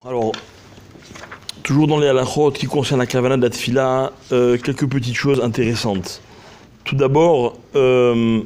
Alors, toujours dans les halachot qui concernent la kavana de la tfila, quelques petites choses intéressantes. Tout d'abord, il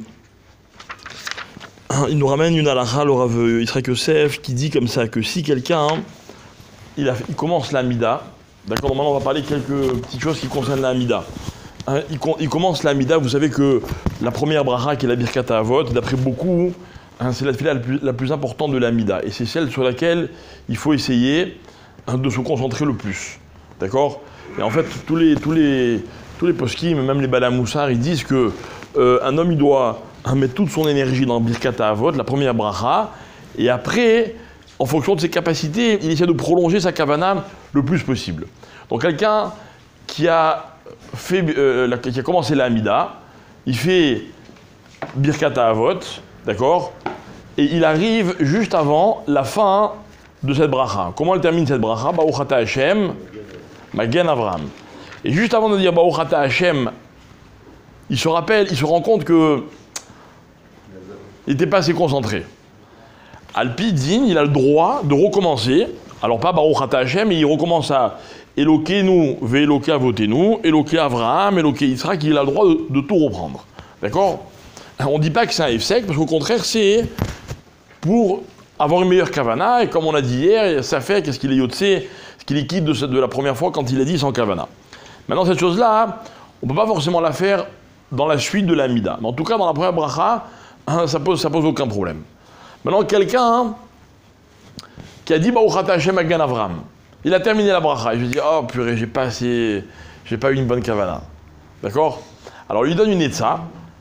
nous ramène une halacha, le Rav Yitzhak Yosef, qui dit comme ça que si quelqu'un, il commence la mida, d'accord, maintenant on va parler de quelques petites choses qui concernent la mida. Il commence la mida, vous savez que la première bracha qui est la birkat avot, d'après beaucoup, c'est la tfila la plus importante de la mida, et c'est celle sur laquelle il faut essayer de se concentrer le plus, d'accord. Et en fait, tous les poskim, même les balamoussar, ils disent que un homme il doit mettre toute son énergie dans birkat avot, la première bracha, et après, en fonction de ses capacités, il essaie de prolonger sa kavana le plus possible. Donc quelqu'un qui a commencé la Hamida, il fait birkat avot, d'accord, et il arrive juste avant la fin de cette bracha. Comment elle termine cette bracha? Baruch ata Hashem, Magen Avram. Et juste avant de dire Baruch ata Hashem, il se rend compte que il n'était pas assez concentré. Alpi Din, il a le droit de recommencer. Alors pas Baruch ata Hashem, mais il recommence à Elokeinu, Ve'eloke avotenu, Eloke Avraham, Eloke Yitzhak, il a le droit de tout reprendre. D'accord? On ne dit pas que c'est un F-sec, parce qu'au contraire, c'est pour avoir une meilleure kavana, et comme on a dit hier, ça fait qu'est-ce qu'il est yotse, ce qu'il est quitte de la première fois quand il a dit sans kavana. Maintenant, cette chose-là, on ne peut pas forcément la faire dans la suite de la mida. Mais en tout cas, dans la première bracha, ça pose aucun problème. Maintenant, quelqu'un qui a dit Baruch ata Hashem Magen Avram, il a terminé la bracha, et je dis oh purée, j'ai pas eu une bonne kavana. D'accord? Alors, il lui donne une etza,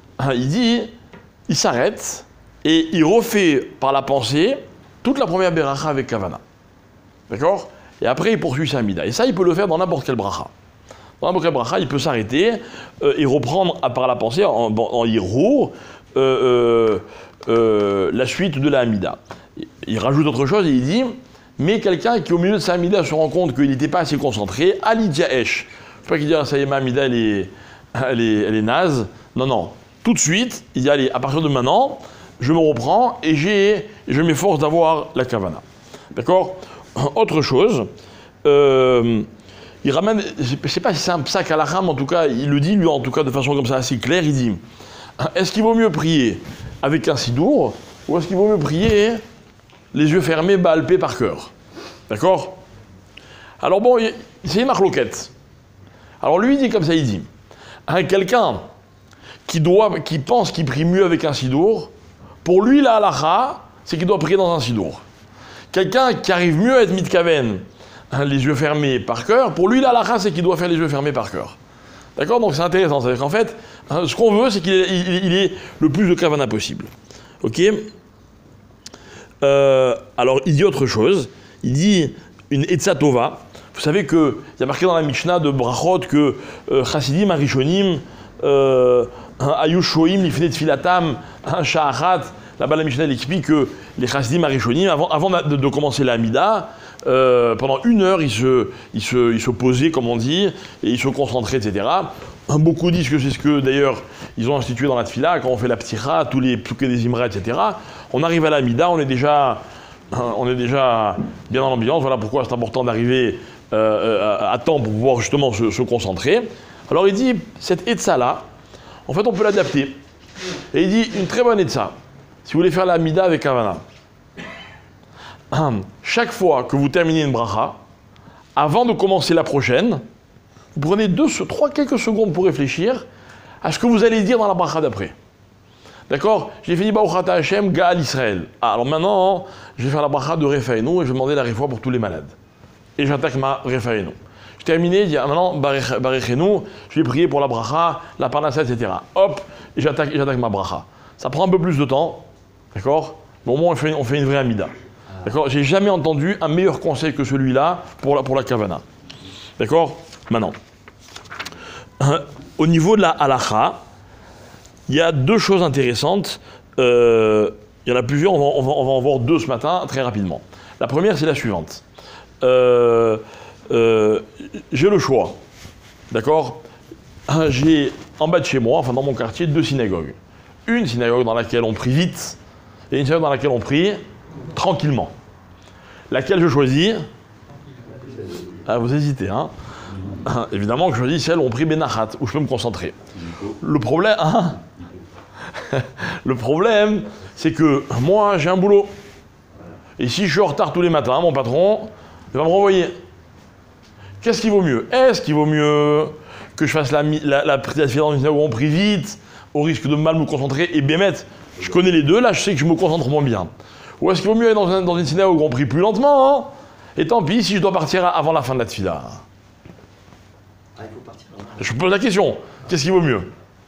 il s'arrête, et il refait par la pensée toute la première bracha avec kavana. D'accord? Et après, il poursuit sa mida. Et ça, il peut le faire dans n'importe quelle bracha. Dans n'importe quelle bracha, il peut s'arrêter et reprendre par la pensée, en hirur, la suite de la hamida. Il rajoute autre chose et il dit mais quelqu'un qui, au milieu de sa hamida, se rend compte qu'il n'était pas assez concentré, Ali Diaesh. Il ne faut pas qu'il dise ça y est, ma hamida, elle est naze. Non, non. Tout de suite, il dit allez, à partir de maintenant, je me reprends et je m'efforce d'avoir la kavana. D'accord? Autre chose, il ramène, je ne sais pas si c'est un psak à la rame, en tout cas, il le dit, lui, en tout cas, de façon comme ça assez claire, il dit est-ce qu'il vaut mieux prier avec un sidour ou est-ce qu'il vaut mieux prier les yeux fermés, balpés par cœur? D'accord? Alors bon, c'est une marloquette. Alors lui, il dit comme ça, il dit quelqu'un qui pense qu'il prie mieux avec un sidour, pour lui, la halacha, c'est qu'il doit prier dans un sidour. Quelqu'un qui arrive mieux à être mitkaven, les yeux fermés par cœur, pour lui, la halacha, c'est qu'il doit faire les yeux fermés par cœur. D'accord? Donc c'est intéressant. C'est-à-dire qu'en fait, ce qu'on veut, c'est qu'il ait le plus de kavana possible. Ok? Alors, il dit autre chose. Il dit une etza tova. Vous savez qu'il y a marqué dans la Mishnah de Brachot que Chassidim, Arishonim, Ayushoim, Lifnei Tfilatam, Sha'achat. Là-bas, la Mishnah explique que les Chassidim Arishonim, avant de commencer la Hamida, pendant 1 heure, ils se posaient, comme on dit, et ils se concentraient, etc. Beaucoup disent que c'est ce que, d'ailleurs, ils ont institué dans la Tfila, quand on fait la Ptira, tous les Psuké des Imra, etc. On arrive à la Hamida, on est déjà bien dans l'ambiance. Voilà pourquoi c'est important d'arriver à temps pour pouvoir justement se concentrer. Alors il dit, cette Etza-là, en fait, on peut l'adapter. Et il dit, une très bonne Etza. Si vous voulez faire la Hamida avec Kavana, chaque fois que vous terminez une bracha, avant de commencer la prochaine, vous prenez quelques secondes pour réfléchir à ce que vous allez dire dans la bracha d'après. D'accord? J'ai fini Baruch ata Hashem, Gaal Israël. Alors maintenant, je vais faire la bracha de Refaïnou et je vais demander la réfoua pour tous les malades. Et j'attaque ma Refaïnou. J'ai terminé, je dis maintenant, Barechenu, je vais prier pour la bracha, la parnassa, etc. Hop, et j'attaque ma bracha. Ça prend un peu plus de temps, d'accord? Mais au moins on fait une vraie Hamida. D'accord? J'ai jamais entendu un meilleur conseil que celui-là pour la kavana. D'accord? Maintenant, au niveau de la halacha, il y a 2 choses intéressantes. Il y en a plusieurs, on va en voir 2 ce matin, très rapidement. La première, c'est la suivante. J'ai le choix, d'accord? J'ai en bas de chez moi, enfin dans mon quartier, 2 synagogues. Une synagogue dans laquelle on prie vite, et une synagogue dans laquelle on prie tranquillement. Laquelle je choisis? Ah, vous hésitez, hein. Évidemment que je dis celle où on prie Benachat, où je peux me concentrer. Le problème, hein, le problème, c'est que moi, j'ai un boulot. Et si je suis en retard tous les matins, mon patron, il va me renvoyer. Qu'est-ce qui vaut mieux? Est-ce qu'il vaut mieux que je fasse la prise de dans une synagogue où on prie vite, au risque de mal me concentrer, et bien mettre, je connais les deux, là je sais que je me concentre moins bien. Ou est-ce qu'il vaut mieux aller dans une synagogue où on prie plus lentement, hein, et tant pis si je dois partir avant la fin de la tfila. Ah, il faut partir. Je me pose la question, qu'est-ce qui vaut mieux?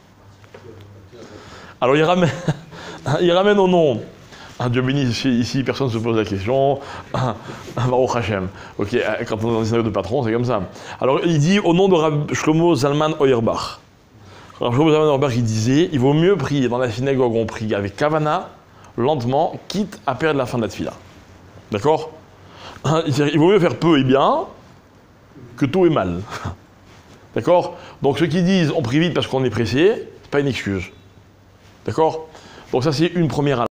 Alors il ramène au nom. Dieu béni, ici personne ne se pose la question. Baruch Hashem. Ok, quand on est dans une synagogue de patron, c'est comme ça. Alors il dit au nom de Rabbi Shlomo Zalman Auerbach. Rabbi Shlomo Zalman Auerbach, il disait, il vaut mieux prier dans la synagogue où on prie avec Kavana, lentement, quitte à perdre la fin de la tfila. D'accord? Il vaut mieux faire peu et bien que tout et mal. D'accord? Donc ceux qui disent on prie vite parce qu'on est pressé, c'est pas une excuse. D'accord? Donc ça c'est une première